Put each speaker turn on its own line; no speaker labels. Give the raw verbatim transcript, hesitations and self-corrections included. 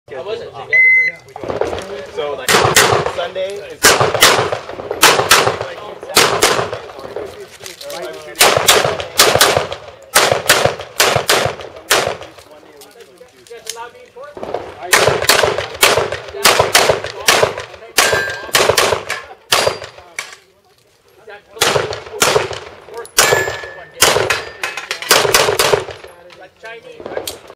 I wasn't
uh,
yeah.
So like Sunday is
Chinese, right?